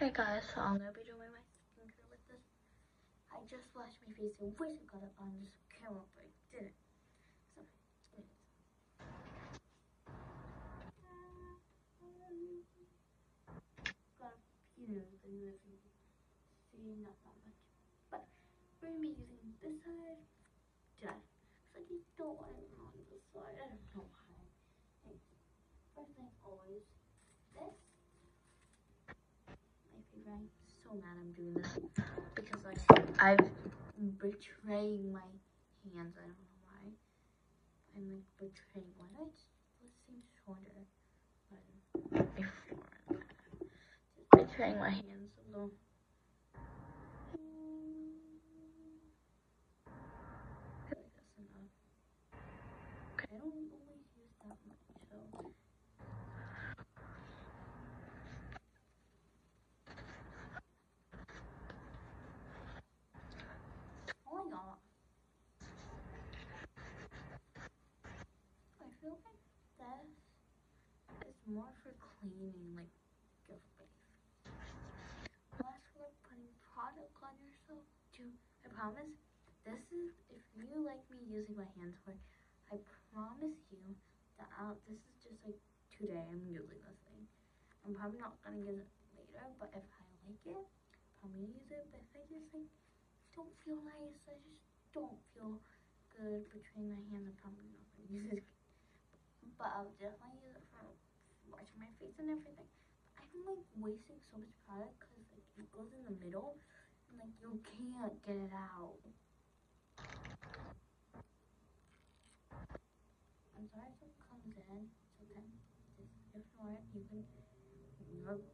Hey guys, so I'm gonna be doing my skincare with this. I just washed my face and wish I got it on this camera, but I didn't. So, anyways. Got a few things that you can see, not that much. But we're gonna be using this side, just. So I just don't want it on this side. I don't know why. First thing, always this. My favorite. I'm so mad I'm doing this because I'm betraying my hands. I don't know why. I'm like betraying. Why do I just seem shorter? But before just betraying my hands a little. I feel like that's enough. Okay, I don't always use that much, so. Oh my god. I feel like this is more for cleaning, like your face. Less for putting product on yourself too. I promise. This is if you like me using my hands more. I promise you that this is just like today I'm using this thing. I'm probably not gonna use it later, but if I like it, I'm gonna use it. But if I just like don't feel nice, I just don't feel good betraying my hand, I'm probably not gonna use it. But I'll definitely use it for washing my face and everything. But I'm like wasting so much product because like it goes in the middle and like you can't get it out. I'm sorry if it comes in. It's okay. Just ignore it. You can ignore.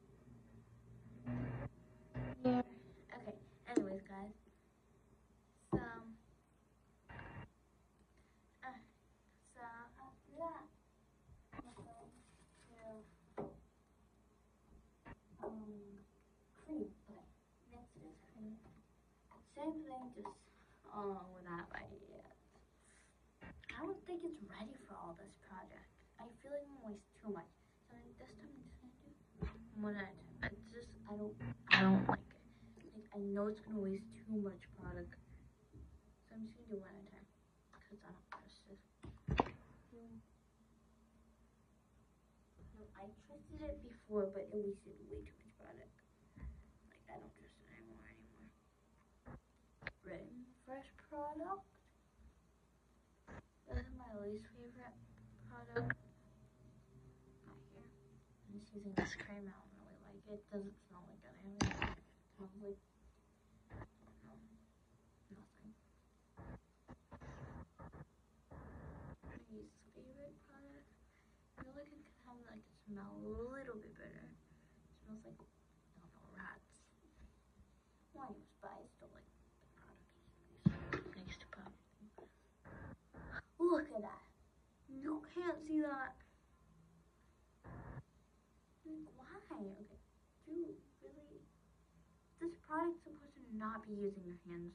Yeah. Okay. Anyways, guys. So after that, we're going to cream. Okay. Next is cream. Same thing, just without ideas. I don't think it's ready for all this project. I feel like I'm wasting too much. So this time I'm just gonna do one at a time. It's just I don't like it. Like I know it's gonna waste too much product. So I'm just gonna do one at a time. Because I don't trust this. No, I trusted it before, but it wasted way too much product. Like I don't trust it anymore. Ready? First product. This is my least favorite product. Right here. I'm just using this cream. I don't really like it. It doesn't smell like anything. It smells like nothing. My least favorite product. I feel like it could have like a smell a little bit better. It smells like I don't know, rats. Well, anyways, but I still like the product. Next product. Look at that. You can't see that. Why? Okay. Dude, really? This product's supposed to not be using your hands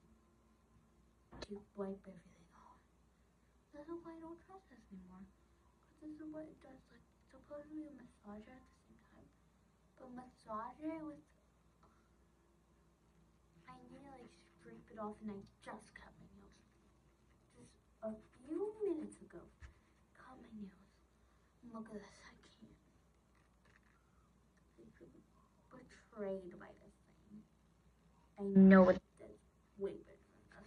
to wipe everything off. This is why I don't trust this anymore. Because this is what it does. Like, it's supposed to be a massager at the same time. But massager with... I need to, like, scrape it off and I just cut my nails. Just a few minutes ago. Cut my nails. Look at this. I can't. I feel betrayed by this thing. I know it does way better than this.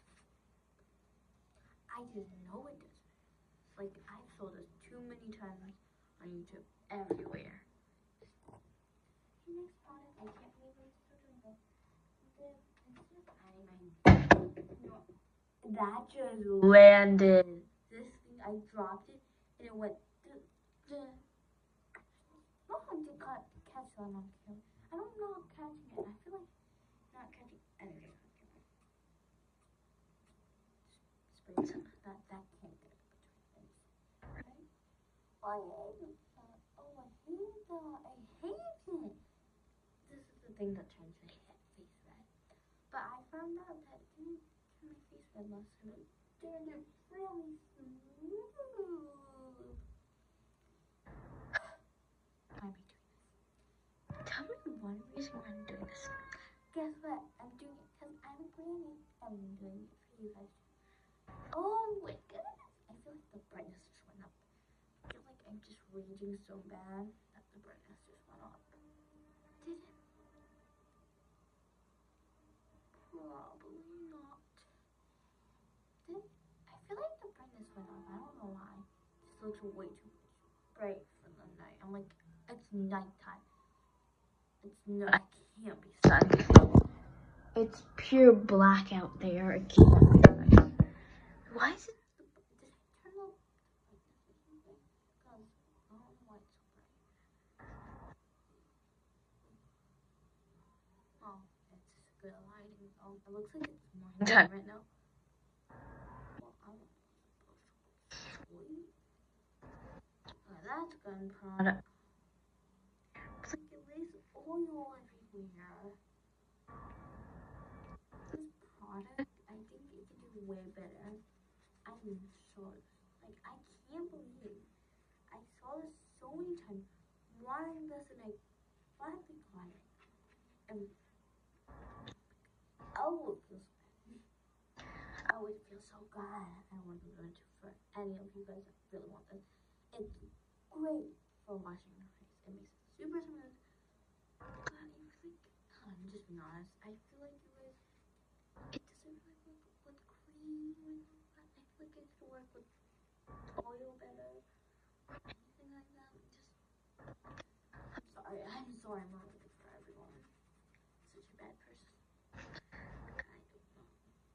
I didn't know it does. Like, I've sold this too many times on YouTube, everywhere. The next product, I can't believe I'm still doing this. Instead of adding my... That just landed. This thing, I dropped it, and it went... No, I did catch that on camera. I don't know catching it. I feel like not catching anything on camera. Spray some. That can't get it between things. Right? I hate that. Oh, I hate that. I hate it. This is the thing that turns my face red. But I found out that it didn't turn my face red last time. It turned it really smooth. I'm between this. Tell me one reason why I'm doing this. Guess what? I'm doing it because I'm a granny. I'm doing it for you guys. Oh my goodness! I feel like the brightness just went up. I feel like I'm just raging so bad that the brightness just went up. Did it? Probably not. Did it? I feel like the brightness went up. I don't know why. This looks way too bright for the night. I'm like, it's nighttime. It's no, it can't be sunny. It's pure black out there. It can't be right. Why is it? Did I turn up? Because I don't know why it's so bright. Oh, it's good lighting. Oh, it looks like it's morning time right now. Well, I'm supposed to sleep. Oh, that's gun product. It's like it lays oil everywhere. This product, I think it can do way better. I'm so, like, I can't believe I saw this so many times. Wanting this and I finally got it. And I would feel so bad. I would feel so good. I want to go into for any of you guys that really want this. It's great for washing your face. It makes it super smooth. But I feel like, I'm just being honest. I feel like you guys, it doesn't really work with cream and all that. I feel like it could work with oil better. Anything like that. I'm sorry, I'm ruining it for everyone. Such a bad person. I don't know.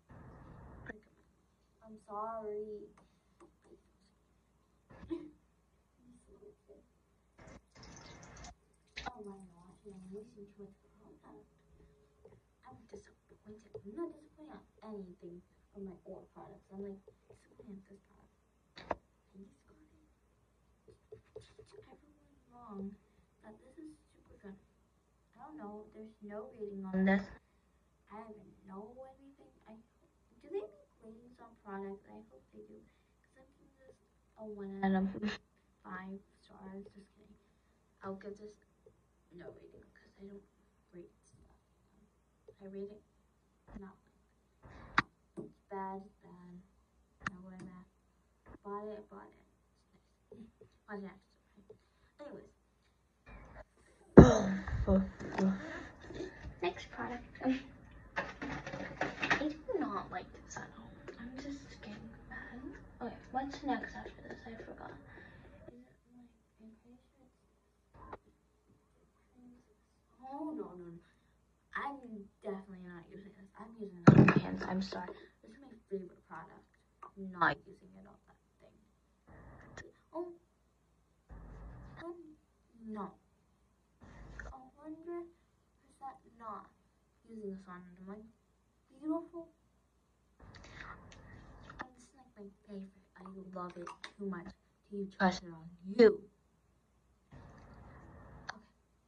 I'm sorry. Oh my gosh, I'm losing too much product. I'm disappointed. I'm not disappointed on anything from my old products. I'm like disappointed at this product. I just got it. Teach everyone wrong that this is super good. I don't know. There's no rating on this. I don't know anything. Do they make ratings on products? I hope they do. Because I'm giving this a 1 out of 5 stars. Just kidding. I'll give this no rating because I don't rate stuff. I rate it not like it's bad, it's bad. No way back. Bought it. It's nice. What's next? Anyways. Next product. I do not like this at all. I'm just getting mad. Okay, what's next after this? I forgot. Is it like, I'm pretty sure it's oh no. I'm definitely not using this. I'm using it on my hands. I'm sorry. This is my favorite product. I'm not using it on that thing. Oh. No. 100% not using this on my beautiful. And this is like my favorite. I love it too much to trust it on you. Okay.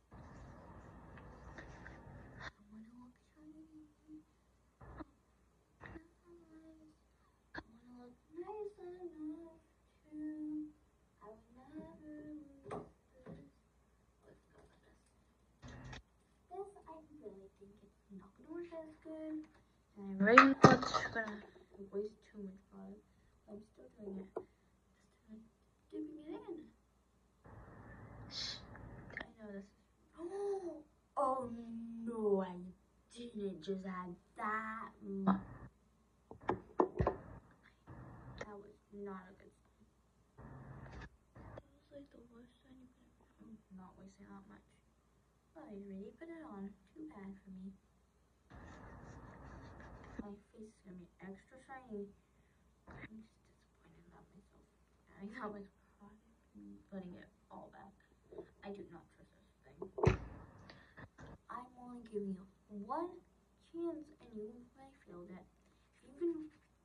I want to look shiny. I want to look nice enough too. I would never lose this. Let's go with this. This, I really think it's not going to work as good. And I really know it's going to waste too much product. I'm still doing it. Just dipping it in. I know this. Oh no, I didn't just add that much. That was not a good sign. That was like the worst sign you could have. I'm not wasting that much. Oh, I really put it on. Too bad for me. My face is gonna be extra shiny. I'm just disappointed about myself. I got my product and putting it all back. I do not trust this thing. I'm only giving you one chance and you may failed it. You can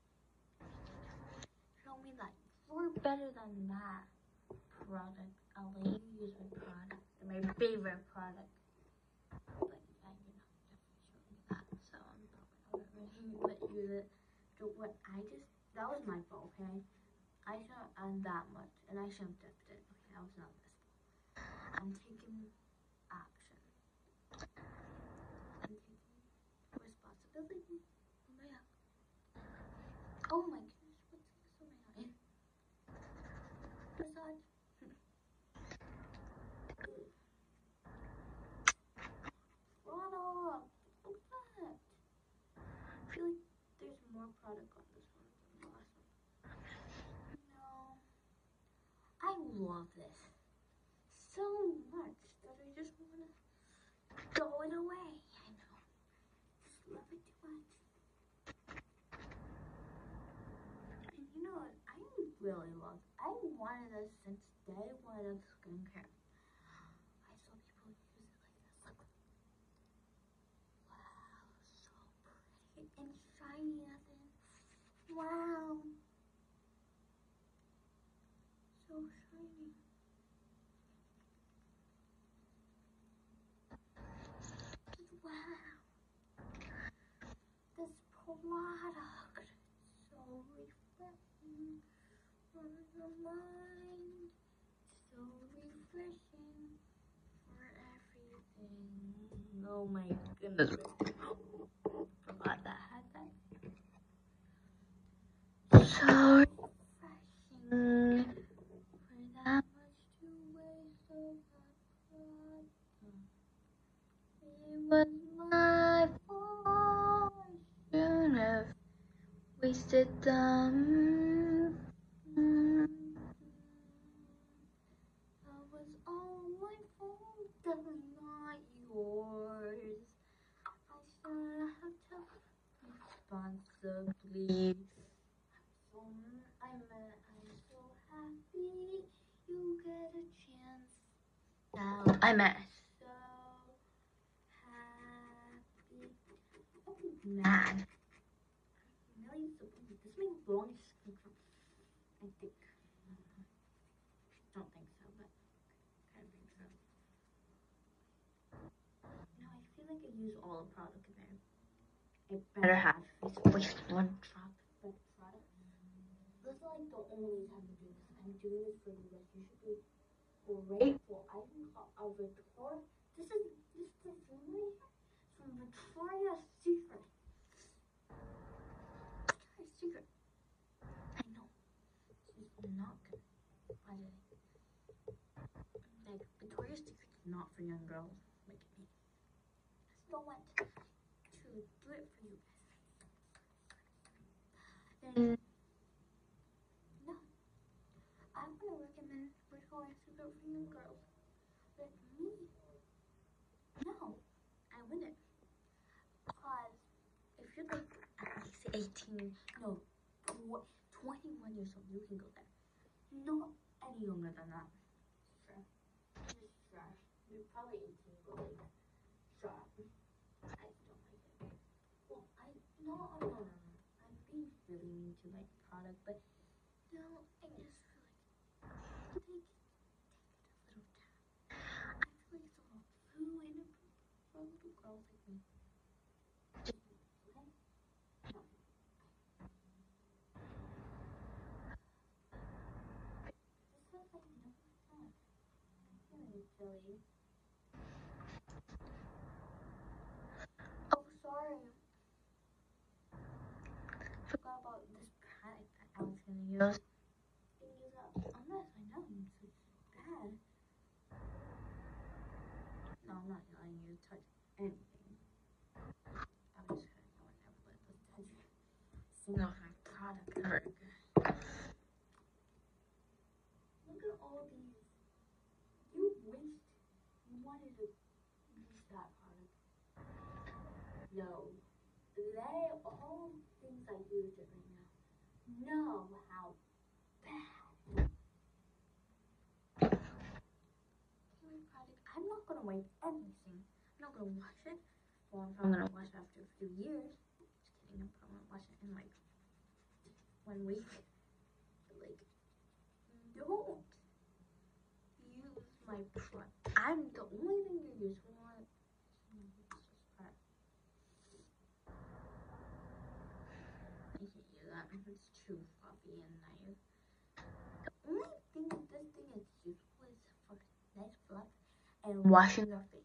show me that you're better than that product. I'll let you use my product. And my favorite product. But yeah, you're not definitely showing me that. So I'm probably not gonna let you use it. So what that was my fault, okay? I shouldn't have done that much, and I shouldn't have dipped it. Okay, that was not this. I'm taking action. product on this one. The last one. No. I love this so much that I just want to throw it away. I know. Just love it too much. And you know what? I really love it. I wanted this since day one of skincare. I saw people use it like this. Look. Wow, so pretty and shiny, nothing. Wow. So shiny. Wow. This product so refreshing for the mind. So refreshing for everything. Oh my goodness. Forgot that I had that. So refreshing. For that much to waste of it was my fortune have wasted them. That was all my fault, definitely not yours. I should have took responsibly. I'm so happy you get a chance. Now I'm so happy. I'm mad. Really, this is my longest speaker. I think. Don't think so, but kind of think so. No, I feel like I use all the product in there. I better have at least one drop of product. This is like the only time I'm doing this. I'm doing this for you guys. You should be grateful. I can call a Victoria. This is the thing right here from Victoria's Secret. Victoria's Secret. I know. She's not good. Why did I? Like, Victoria's Secret is not for young girls like me. I still want to do it for you guys. And no, I'm gonna recommend Victoria's Secret for young girls like me. No, I wouldn't. Because if you're like at least 18, no, 21 years old, you can go there. Not any younger than that. Sure. Just sure. You're probably 18, but like, sure. I don't like it. Well, no. I'm being really mean to my product, but no, I just feel like take it a little tap. I feel like it's a little too inappropriate for little girls like me. Okay? No. This feels like number 10. I'm feeling silly. Oh, sorry. Forgot about this product that I was gonna use. Use that on this. I know it's bad. No, I'm not letting you touch anything. I'm just gonna go and never let this touch single product ever again. Look at all these. You wanted to use that product. No. They all things I used it right now. Know how bad. Product. I'm not gonna wipe anything. I'm not gonna wash it. Well, I'm gonna wash it after a few years. Just kidding. I'm gonna wash it in like 1 week. But like, don't use my product. I'm the only thing you're useful on. I can't use that. It's too fluffy and nice. The only thing this thing is useful is for nice fluff and washing your face.